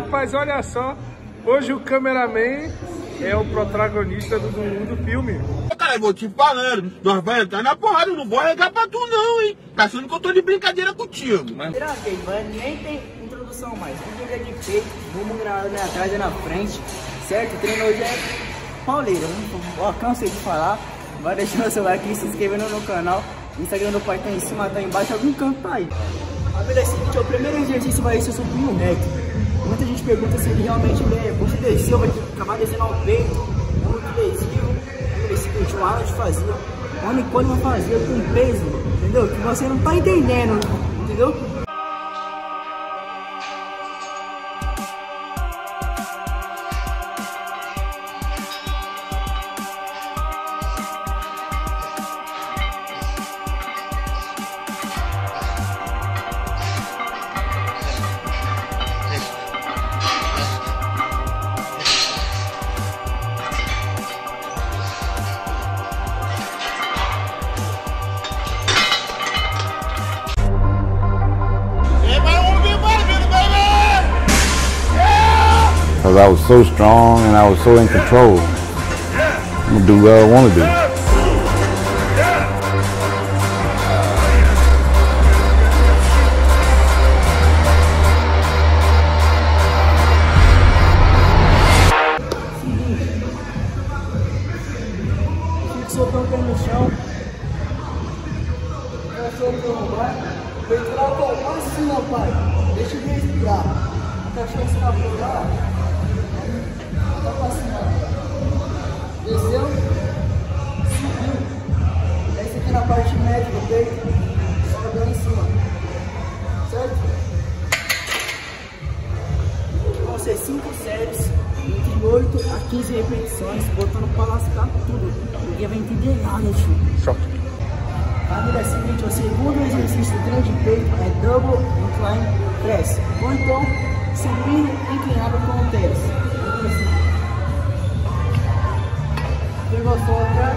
rapaz, olha só. Hoje o cameraman é o protagonista do filme. Cara, eu vou te falando, nós vamos entrar na porrada, eu não vou arregar pra tu não, hein? Tá achando que eu tô de brincadeira contigo, mas... Nem tem introdução mais. Tudo é de peito, vamos gravar atrás e na frente, certo? O treino hoje é pauleira, ó, cansei de falar. Vai deixando o seu like, se inscrevendo no canal. O Instagram do pai tá em cima, tá embaixo, algum canto tá aí. A vida é a seguinte, o primeiro exercício vai ser o supino reto. Muita gente pergunta se ele realmente é muito lesivo, vai acabar descendo ao peito, é muito lesivo. É o seguinte, o Arnold fazia, o Ronnie Coleman fazia com peso, entendeu? Que você não tá entendendo, entendeu? Because I was so strong and I was so in control. I'm gonna do what I want to do. Soltou o pé no chão, soltou no bar, veio lá para cima, pai. Deixa eu respirar. A cachorra está por lá, tá para cima. Desceu, subiu. Essa aqui na parte média do peito, sobe lá em cima, certo? Vão ser 5 séries. Entre 8 a 15 repetições, botando pra lascar tudo. Ninguém vai entender nada, tio. Choque. A vida é a seguinte, o segundo exercício do treino de peito é Double Incline Press. Ou então, supino inclinado com o press. Pegou a foca.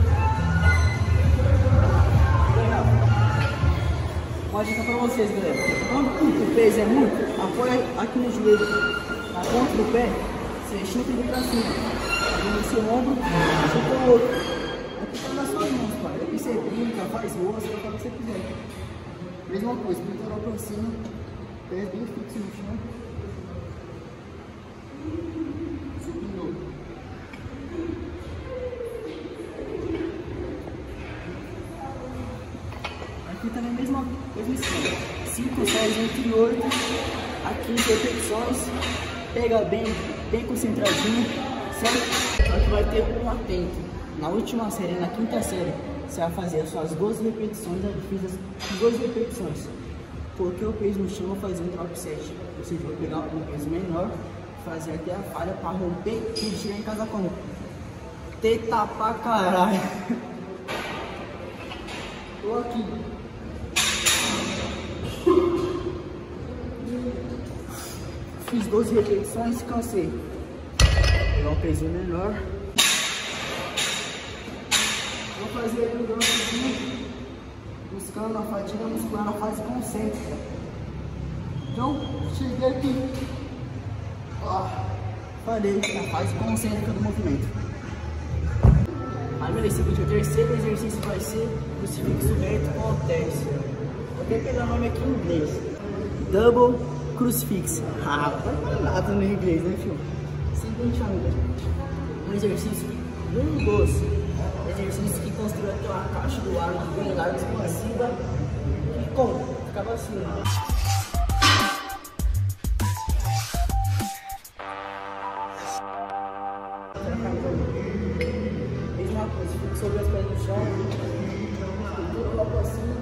Uma dica pra vocês, galera. Quando o peso é muito, apoia aqui no joelho, na ponta do pé. Você chuta ele pra cima, esse ombro, chuta o outro. Aqui tá nas suas mãos, pai. Aqui você brinca, faz rosto, faz o que você quiser. Mesma coisa, peitoral pra cima, pés bem fixos no chão. Subindo. Aqui também a mesma esquema. 5 séries entre 8 a 15 repetições. Pega bem concentradinho, certo? Só que vai ter um atento. Na última série, na quinta série, você vai fazer as suas 12 repetições, eu fiz as 12 repetições. Porque o peso no chão eu vou fazer um drop set. Ou seja, vou pegar um peso menor, fazer até a falha para romper e tirar em casa como? Teta pra caralho. Tô aqui. Fiz 12 repetições, cansei. Pegar um peso menor. Vou fazer aqui um ganchozinho, buscando a fadiga muscular na fase concêntrica. Então, cheguei aqui. Ó, falei, na fase concêntrica do movimento. Aí, beleza, seguinte, o terceiro exercício vai ser crucifixo reto com halteres. Vou até pegar o nome aqui em inglês. Double Crucifix. Ah, vai nada no inglês, né, filho? Seguinte, amigo. Um exercício muito gosto. Exercício que construiu aqui uma caixa do ar bem larga, expansiva. E como? Ficava assim, né? Mesma coisa, fica sobre as pés no chão. Tudo lá pra cima.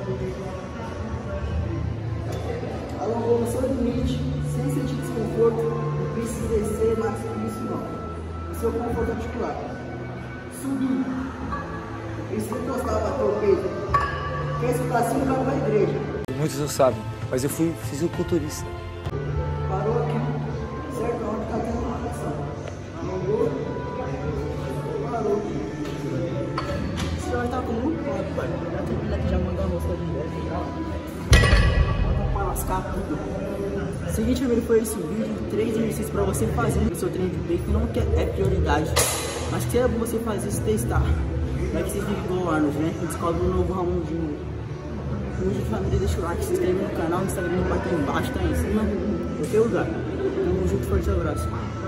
Alongou no seu limite, sem sentir desconforto, não precisa descer mais que isso não. O seu conforto articular. Subir. E se encostar, bater o peito, quer escutar assim, vai pra igreja. Muitos não sabem, mas eu fui fisiculturista. Parou aqui, certo? Onde tá tendo uma ação. Alongou, parou. Você vai estar com muito ponto, pai. Já termina aqui, já mandou a moça de inveja e tal. Bota pra lascar tudo. Seguinte, família, foi esse vídeo, 3 exercícios para você fazer no seu treino de peito, não que é prioridade, mas que é bom você fazer se testar. Vai que vocês vivem igual o Arnold, né? Descobre um novo Ramondinho. Hoje, família, deixa o like, se inscreve no canal, no Instagram, vai estar embaixo, tá aí em cima, no teu lugar. Tamo junto, forte abraço.